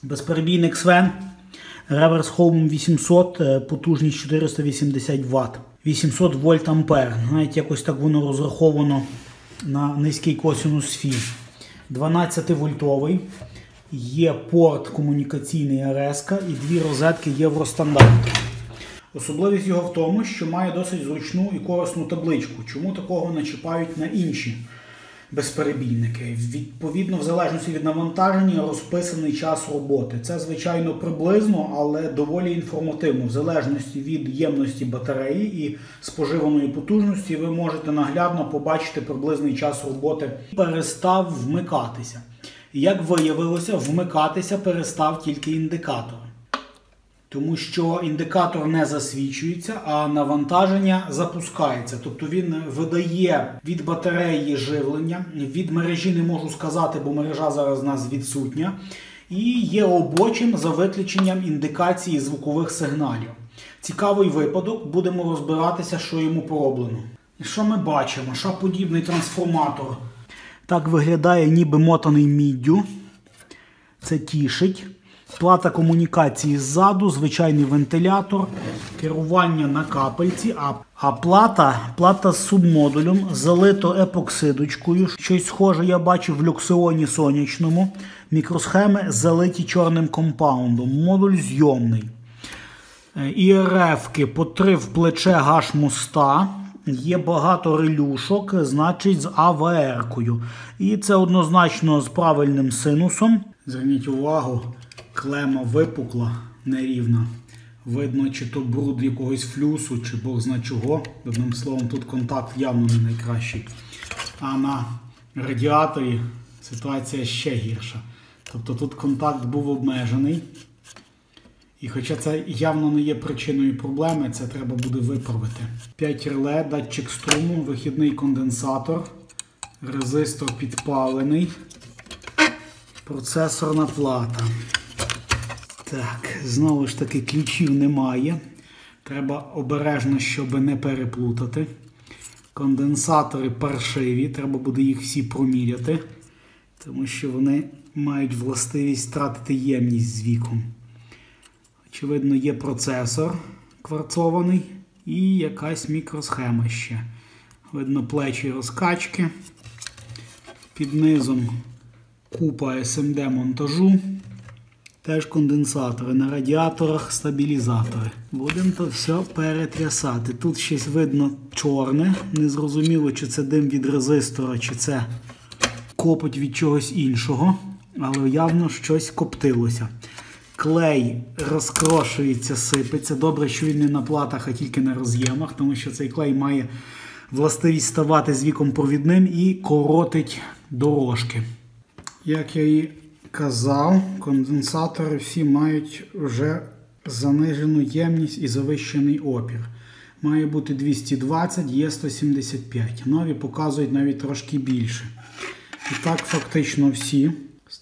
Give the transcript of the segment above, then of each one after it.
Безперебійник Sven, реверс Home 800, потужність 480 Вт, 800 вольт ампер. Навіть якось так воно розраховано на низький косинус Фі. 12-вольтовий, є порт комунікаційний РС і дві розетки Євростандарт. Особливість його в тому, що має досить зручну і корисну табличку. Чому такого не чіпають на інші безперебійники? Відповідно, в залежності від навантаження розписаний час роботи. Це, звичайно, приблизно, але доволі інформативно. В залежності від ємності батареї і споживаної потужності ви можете наглядно побачити приблизний час роботи. Перестав вмикатися. Як виявилося, вмикатися перестав тільки індикатор. Тому що індикатор не засвічується, а навантаження запускається. Тобто він видає від батареї живлення, від мережі не можу сказати, бо мережа зараз у нас відсутня. І є робочим за виключенням індикації звукових сигналів. Цікавий випадок, будемо розбиратися, що йому пороблено. І що ми бачимо? Шаподібний трансформатор. Так виглядає ніби мотаний міддю. Це тішить. Плата комунікації ззаду, звичайний вентилятор, керування на капельці, а плата з субмодулем, залито епоксидочкою. Щось схоже я бачив в люксеоні сонячному. Мікросхеми залиті чорним компаундом. Модуль зйомний. ІРФ-ки по 3 в плече гаш-моста. Є багато релюшок, значить з АВР-кою. І це однозначно з правильним синусом. Зверніть увагу. Клема випукла, нерівна. Видно, чи то бруд якогось флюсу, чи бог зна чого. Одним словом, тут контакт явно не найкращий. А на радіаторі ситуація ще гірша. Тобто тут контакт був обмежений. І хоча це явно не є причиною проблеми, це треба буде виправити. 5 реле, датчик струму, вихідний конденсатор, резистор підпалений, процесорна плата. Так, знову ж таки ключів немає. Треба обережно, щоб не переплутати. Конденсатори паршиві, треба буде їх всі проміряти, тому що вони мають властивість втратити ємність з віком. Очевидно, є процесор кварцований і якась мікросхема ще. Видно плечі розкачки. Під низом купа SMD-монтажу. Теж конденсатори, на радіаторах стабілізатори. Будемо то все перетрясати. Тут щось видно чорне. Незрозуміло, чи це дим від резистора, чи це копоть від чогось іншого. Але явно щось коптилося. Клей розкрошується, сипеться. Добре, що він не на платах, а тільки на роз'ємах, тому що цей клей має властивість ставати з віком провідним і коротить дорожки. Як я і казав, конденсатори всі мають вже занижену ємність і завищений опір. Має бути 220, є 175. Нові показують навіть трошки більше. І так фактично всі.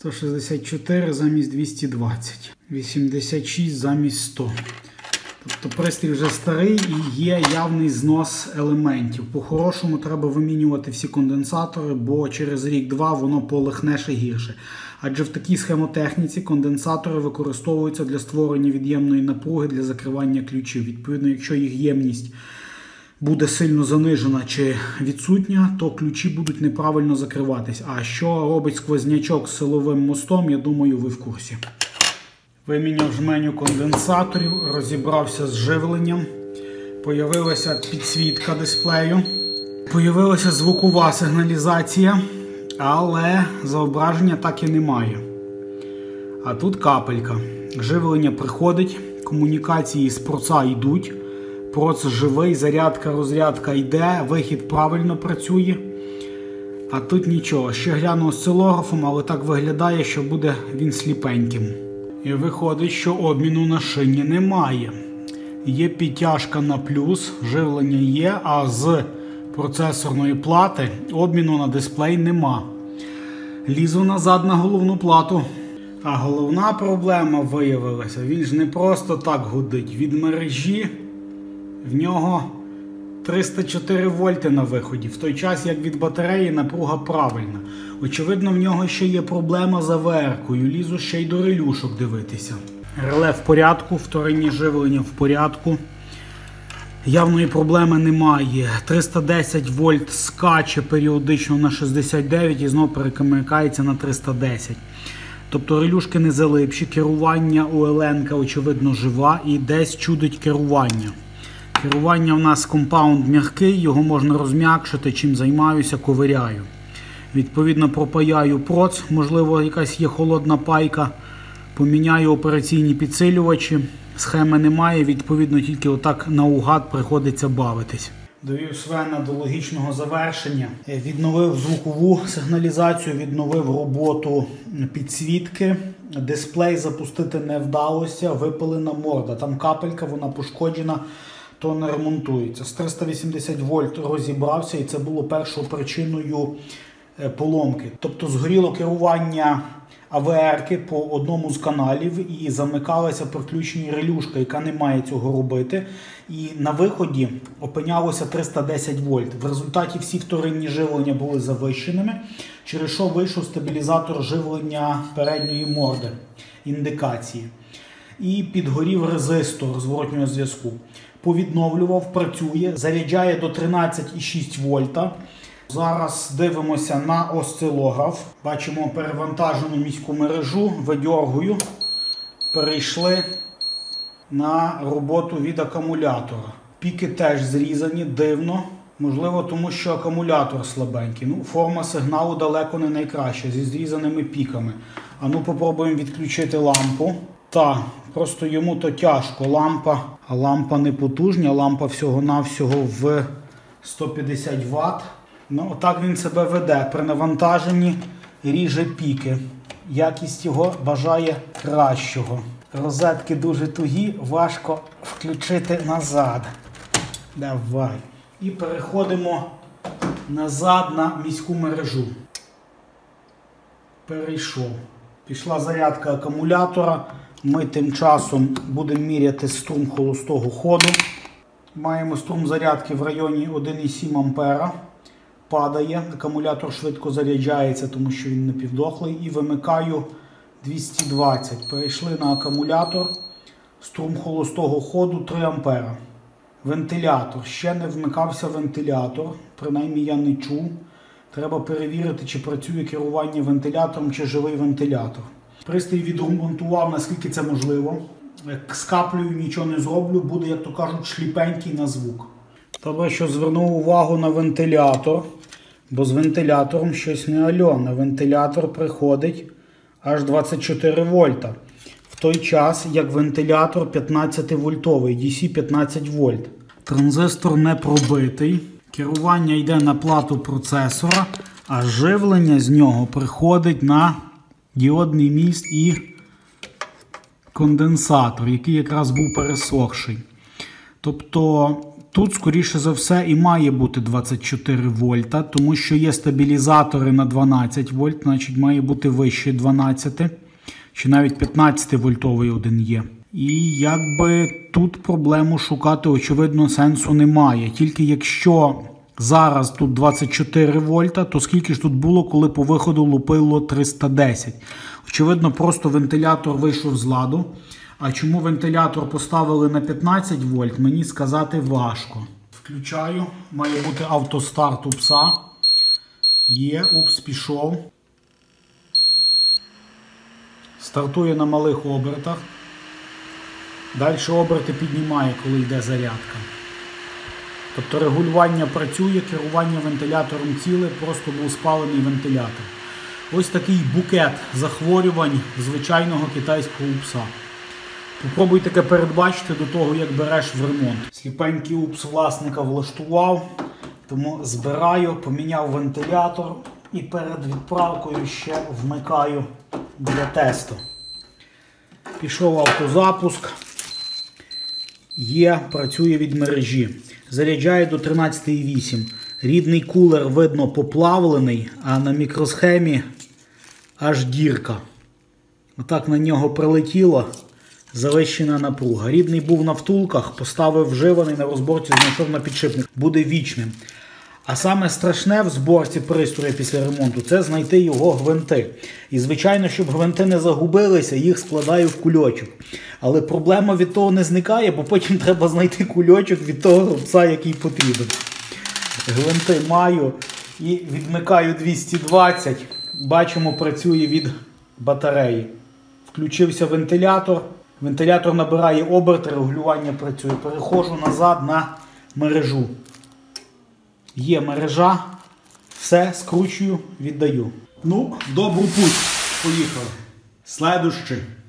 164 замість 220. 86 замість 100. Тобто пристрій вже старий і є явний знос елементів. По-хорошому треба вимінювати всі конденсатори, бо через рік-два воно полихне ще гірше. Адже в такій схемотехніці конденсатори використовуються для створення від'ємної напруги для закривання ключів. Відповідно, якщо їх ємність буде сильно занижена чи відсутня, то ключі будуть неправильно закриватись. А що робить сквознячок з силовим мостом, я думаю, ви в курсі. Виміняв жменю конденсаторів, розібрався з живленням. Появилася підсвітка дисплею. Появилася звукова сигналізація, але зображення так і немає. А тут капелька. Живлення приходить, комунікації з проца йдуть. Проц живий, зарядка, розрядка йде, вихід правильно працює. А тут нічого. Ще гляну осцилографом, але так виглядає, що буде він сліпеньким. І виходить, що обміну на шині немає. Є підтяжка на плюс, живлення є, а з процесорної плати обміну на дисплей нема. Лізу назад на головну плату. А головна проблема виявилася, він ж не просто так гудить. Від мережі в нього 304 вольти на виході, в той час як від батареї напруга правильна. Очевидно, в нього ще є проблема з АВР-кою, лізу ще й до релюшок дивитися. Реле в порядку, вторинні живлення в порядку. Явної проблеми немає. 310 вольт скаче періодично на 69 і знову перемикається на 310. Тобто релюшки не залипші, керування у Еленка очевидно жива і десь чудить керування. Керування в нас компаунд м'який, його можна розм'якшити, чим займаюся, ковиряю. Відповідно пропаяю проц, можливо якась є холодна пайка, поміняю операційні підсилювачі. Схеми немає, відповідно тільки отак наугад приходиться бавитись. Довів Свена до логічного завершення. Відновив звукову сигналізацію, відновив роботу підсвітки. Дисплей запустити не вдалося, випалена морда. Там капелька, вона пошкоджена, то не ремонтується. З 380 вольт розібрався і це було першою причиною поломки. Тобто згоріло керування АВР-ки по одному з каналів і замикалася при включенні релюшка, яка не має цього робити. І на виході опинялося 310 вольт. В результаті всі вторинні живлення були завищеними, через що вийшов стабілізатор живлення передньої морди, індикації. І підгорів резистор зворотнього зв'язку. Повідновлював, працює, заряджає до 13,6 вольта. Зараз дивимося на осцилограф. Бачимо перевантажену міську мережу, видьоргую. Перейшли на роботу від акумулятора. Піки теж зрізані, дивно. Можливо, тому що акумулятор слабенький. Ну, форма сигналу далеко не найкраща, зі зрізаними піками. А ну попробуємо відключити лампу. Та, просто йому то тяжко. Лампа не потужня, лампа всього-навсього в 150 Вт. Ну, отак він себе веде. При навантаженні ріже піки. Якість його бажає кращого. Розетки дуже тугі, важко включити назад. Давай. І переходимо назад на міську мережу. Перейшов. Пішла зарядка акумулятора. Ми тим часом будемо міряти струм холостого ходу. Маємо струм зарядки в районі 1,7 А. Падає, акумулятор швидко заряджається, тому що він напівдохлий. І вимикаю 220. Перейшли на акумулятор. Струм холостого ходу 3 А. Вентилятор. Ще не вмикався вентилятор. Принаймні я не чув. Треба перевірити, чи працює керування вентилятором, чи живий вентилятор. Пристрій відремонтував, наскільки це можливо. З каплею нічого не зроблю. Буде, як то кажуть, шліпенький на звук. Добре, що звернув увагу на вентилятор. Бо з вентилятором щось не альо. На вентилятор приходить аж 24 вольта. В той час, як вентилятор 15-вольтовий, DC 15 вольт. Транзистор не пробитий. Керування йде на плату процесора, а живлення з нього приходить на діодний міст і конденсатор, який якраз був пересохший. Тобто тут, скоріше за все, і має бути 24 вольта, тому що є стабілізатори на 12 вольт, значить має бути вище 12, чи навіть 15 вольтовий один є. І якби тут проблему шукати, очевидно, сенсу немає. Тільки якщо зараз тут 24 вольта, то скільки ж тут було, коли по виходу лупило 310? Очевидно, просто вентилятор вийшов з ладу. А чому вентилятор поставили на 15 вольт, мені сказати важко. Включаю, має бути автостарт упса. Є, упс пішов. Стартує на малих обертах. Далі оберти піднімає, коли йде зарядка. Тобто регулювання працює, керування вентилятором ціле, просто був спалений вентилятор. Ось такий букет захворювань звичайного китайського упса. Попробуй таке передбачити до того, як береш в ремонт. Сліпенький упс власника влаштував, тому збираю, поміняв вентилятор і перед відправкою ще вмикаю для тесту. Пішов автозапуск. Є, працює від мережі. Заряджає до 13,8. Рідний кулер, видно, поплавлений, а на мікросхемі аж дірка. Отак на нього прилетіло. Завищена напруга. Рідний був на втулках, поставив вживаний, на розборці знайшов на підшипник. Буде вічним. А саме страшне в зборці пристрою після ремонту – це знайти його гвинти. І, звичайно, щоб гвинти не загубилися, їх складаю в кульочок. Але проблема від того не зникає, бо потім треба знайти кульочок від того рубця, який потрібен. Гвинти маю і відмикаю 220. Бачимо, працює від батареї. Включився вентилятор. Вентилятор набирає оберти, регулювання працює. Переходжу назад на мережу. Є мережа. Все, скручую, віддаю. Ну, добру путь. Поїхали. Слідуючий.